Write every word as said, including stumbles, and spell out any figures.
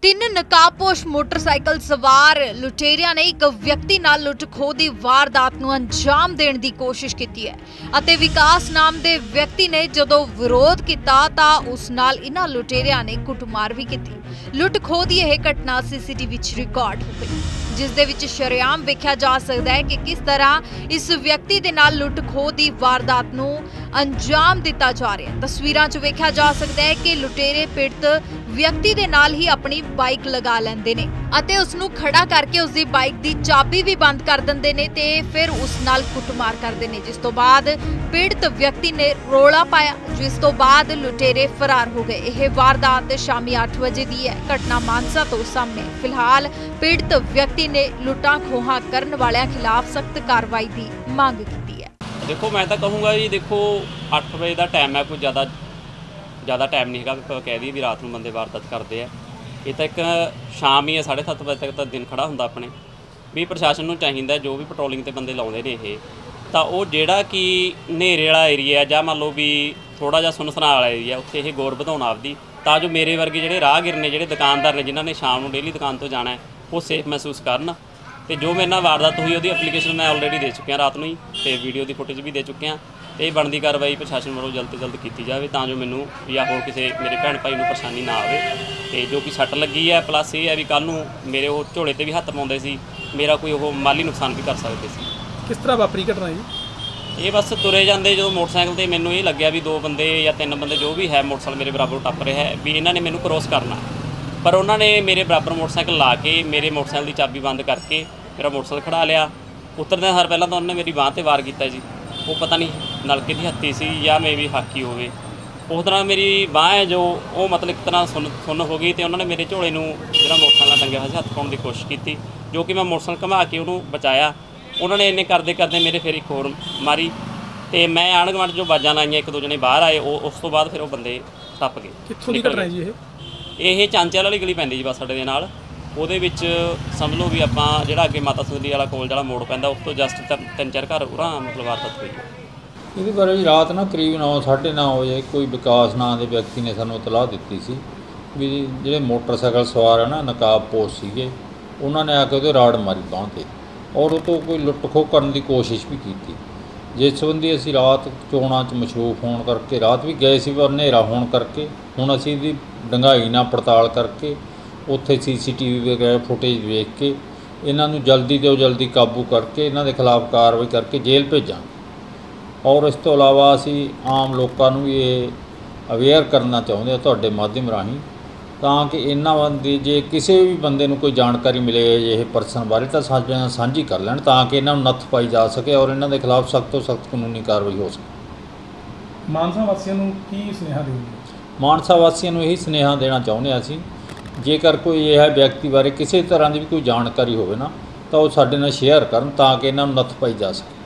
तीन नकाबपोश मोटरसाइकिल सवार लुटेरिया ने एक व्यक्ति नाल लुट खोह दी वारदात नूं अंजाम देण दी कोशिश कीती है अते विकास नाम दे व्यक्ति ने जदों विरोध कीता तां उस नाल इन्हां लुटेरिया ने कुटमार भी कीती। लुट खोह दी यह घटना सीसीटीवी च रिकॉर्ड हो गई जिस दे विच शरेआम वेख्या जा सकदा है कि किस तरह इस व्यक्ति दे नाल लुट खोह दी वारदात नूं अंजाम दिता जा रहा है। तस्वीरां च वेख्या जा सकदा है कि लुटेरे पीड़ित व्यक्ति दे नाल ही अपनी बाइक लगा लैंदे ने अते उस नूं खड़ा करके उसदी बाइक दी चाबी भी बंद कर दिंदे ने ते फिर उस नाल कुटमार करदे ने, जिस तो बाद पीड़ित व्यक्ति ने रोला पाया, जिस तो बाद लुटेरे फरार हो गए। यह वारदात शामी आठ बजे दी है। घटना मानसा तो सामने। फिलहाल पीड़ित व्यक्ति ने लुटां खोहां करन वालियां खिलाफ सख्त कार्रवाई की मांग की है। देखो मैं तो कहूँगा जी, देखो अठ बजे का टाइम है, कोई ज़्यादा ज़्यादा टाइम नहीं है कह दी भी रात में बंदे वारदात करते हैं। ये तो एक शाम ही है, साढ़े सत्त बजे तक तो दिन खड़ा होंगे अपने भी। प्रशासन को चाहिए जो भी पेट्रोलिंग ते बंदे लाउंदे ने ये तो वो जिहड़ा कि हनेरे वाला एरिया है, जां मान लो भी थोड़ा जिहा सुनसना वाला एरिया, उत्थे ये गौर वधाउण आपदी तां जो मेरे वर्गे जिहड़े राहगीर ने, जिहड़े दुकानदार ने, जिन्हां ने शाम नूं डेली दुकान तो जाना है, वो सेफ महसूस करन। तो जो मेरे नाल वारदात हुई उसकी एप्लीकेशन मैं ऑलरेडी दे चुकिया रात में ही, तो वीडियो की फुटेज भी दे चुके हैं। तो बनती कार्रवाई प्रशासन वालों जल्द तो जल्द की जाए तां जो मैनू या होर किसी मेरे भैन भाई नूं परेशानी ना आवे। तो जो कि सट लगी है, प्लस ये है भी कल नूं मेरे वो झोले ते भी हत्थ पाउंदे सी, मेरा कोई वो माली नुकसान भी कर सकते सी। किस तरह वापरी घटना जी? ये बस तुरे जाते जो मोटरसाइकिल ते मैनू ये लग्या भी दो बंदे या तीन बंदे जो भी है मोटरसाइकिल मेरे बराबर टप रहे है भी इन्होंने मैनू क्रॉस करना, पर उन्होंने मेरे बराबर मोटरसाइकिल ला के मेरे मोटरसाइकिल की चाबी बंद करके मेरा मोटरसाइकिल खड़ा लिया। उतरदे हर पहला तो उन्होंने मेरी बांह ते वार किया जी, वो पता नहीं नलके की हत्ती सी या मे भी हाकी होवे, उस तरह मेरी बांह है जो वो मतलब एक तरह सुन सुन हो गई। तो उन्होंने मेरे झोले नूं जिहड़ा मोटरसाइकिल टंगिया होया सी हत्थ पाउण की कोशिश की, जो कि मैं मोटरसाइकिल घुमा के उन्होंने बचाया। उन्होंने इन्ने करते करते मेरे फिर एक होर मारी, तो मैं आंढ गुआंढ जो बाजां लाइयां, एक दो जने बाहर आए, उस तो बाद फिर वो बंदे टप गए। कित्थों दी घटना जी? ये ये चांचल वाली गली पैंदी जी बस साडे दे नाल, ਉਹਦੇ ਵਿੱਚ समझ लो भी ਆਪਾਂ ਜਿਹੜਾ ਅੱਗੇ ਮਾਤਾ ਸੁੰਦਰੀ ਵਾਲਾ ਕੋਲ ਜਿਹੜਾ ਮੋੜ ਪੈਂਦਾ ਉਸ ਤੋਂ ਜਸਟ ਤਿੰਨ ਚਾਰ ਘਰ ਉਰਾਂ ਮਤਲਬ ਵਾਰਦਾਤ ਹੋਈ ਹੈ। ਇਹਦੇ ਬਾਰੇ ਜੀ ਰਾਤ ਨਾ ਕਰੀਬ ਨੌ ਸਾਢੇ ਨੌ ਵਜੇ ਕੋਈ ਵਿਕਾਸ ਨਾਂ ਦੇ ਵਿਅਕਤੀ ਨੇ ਸਾਨੂੰ ਇਤਲਾਹ ਦਿੱਤੀ ਸੀ ਵੀ ਜਿਹੜੇ ਮੋਟਰਸਾਈਕਲ ਸਵਾਰ ਹੈ ਨਾ ਨਕਾਬਪੋਸ਼ ਸੀਗੇ, ਉਹਨਾਂ ਨੇ ਆ ਕੇ ਉਹਦੇ ਰਾੜ ਮਾਰੀ ਬਾਂਹ 'ਤੇ ਔਰ ਉਹ ਤੋਂ ਕੋਈ ਲੁੱਟ ਖੋਹ ਕਰਨ ਦੀ ਕੋਸ਼ਿਸ਼ ਵੀ ਕੀਤੀ। ਜਿਸ ਸੰਬੰਧੀ ਅਸੀਂ ਰਾਤ ਚੋਣਾਂ 'ਚ ਮਸ਼ਰੂਫ ਹੋਣ ਕਰਕੇ ਰਾਤ ਵੀ ਗਏ ਸੀ, ਪਰ ਹਨੇਰਾ ਹੋਣ ਕਰਕੇ ਹੁਣ ਅਸੀਂ ਇਹਦੀ ਡੂੰਘਾਈ ਨਾਲ ਪੜਤਾਲ ਕਰਕੇ ਉੱਥੇ ਸੀ ਸੀ ਟੀ ਵੀ ਵਗੈਰਾ ਫੁਟੇਜ ਵੇਖ ਕੇ ਇਹਨਾਂ ਨੂੰ ਜਲਦੀ ਤੋਂ ਜਲਦੀ ਕਾਬੂ ਕਰਕੇ ਇਹਨਾਂ ਦੇ ਖਿਲਾਫ ਕਾਰਵਾਈ ਕਰਕੇ ਜੇਲ੍ਹ ਭੇਜਾਂਗੇ। ਔਰ ਇਸ ਤੋਂ ਇਲਾਵਾ ਅਸੀਂ ਆਮ ਲੋਕਾਂ ਨੂੰ ਵੀ ਇਹ ਅਵੇਅਰ ਕਰਨਾ ਚਾਹੁੰਦੇ ਹਾਂ ਤੁਹਾਡੇ ਮਾਧਿਅਮ ਰਾਹੀਂ, ਤਾਂ ਕਿ ਇਹਨਾਂ ਬੰਦੇ ਜੇ ਕਿਸੇ ਵੀ ਬੰਦੇ ਨੂੰ ਕੋਈ ਜਾਣਕਾਰੀ ਮਿਲੇ ਇਹ ਪਰਸਨ ਬਾਰੇ ਤਾਂ ਸਾਡੇ ਨਾਲ ਸਾਂਝੀ ਕਰ ਲੈਣ, ਤਾਂ ਕਿ ਇਹਨਾਂ ਨੂੰ ਨੱਥ ਪਾਈ ਜਾ ਸਕੇ ਔਰ ਇਹਨਾਂ ਦੇ ਖਿਲਾਫ ਸਖਤ ਤੋਂ ਸਖਤ ਕਾਨੂੰਨੀ ਕਾਰਵਾਈ ਹੋ ਸਕੇ। ਮਾਨਸਾ ਵਾਸੀਆਂ ਨੂੰ ਕੀ ਸੁਨੇਹਾ ਦੇਵੋਗੇ? ਮਾਨਸਾ ਵਾਸੀਆਂ ਨੂੰ ਇਹੀ ਸੁਨੇਹਾ ਦੇਣਾ ਚਾਹੁੰਦੇ ਹਾਂ ਅਸੀਂ, ਜੇਕਰ ਕੋਈ ਇਹ ਵਿਅਕਤੀ ਬਾਰੇ ਕਿਸੇ ਤਰ੍ਹਾਂ ਦੀ ਵੀ ਕੋਈ ਜਾਣਕਾਰੀ ਹੋਵੇ ਨਾ ਤਾਂ ਉਹ ਸਾਡੇ ਨਾਲ ਸ਼ੇਅਰ ਕਰਨ ਤਾਂ ਕਿ ਇਹਨਾਂ ਨੂੰ ਨੱਥ ਪਾਈ ਜਾ ਸਕੇ।